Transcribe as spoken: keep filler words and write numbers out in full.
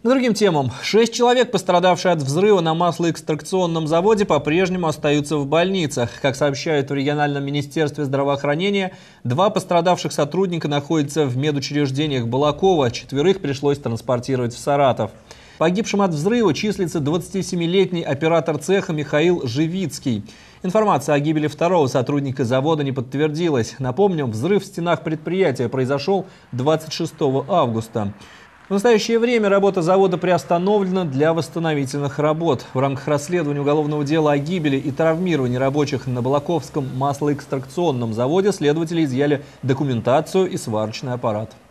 К другим темам. Шесть человек, пострадавшие от взрыва на маслоэкстракционном заводе, по-прежнему остаются в больницах. Как сообщают в региональном министерстве здравоохранения, два пострадавших сотрудника находятся в медучреждениях Балакова, четверых пришлось транспортировать в Саратов. Погибшим от взрыва числится двадцатисемилетний оператор цеха Михаил Живицкий. Информация о гибели второго сотрудника завода не подтвердилась. Напомним, взрыв в стенах предприятия произошел двадцать шестого августа. В настоящее время работа завода приостановлена для восстановительных работ. В рамках расследования уголовного дела о гибели и травмировании рабочих на Балаковском маслоэкстракционном заводе следователи изъяли документацию и сварочный аппарат.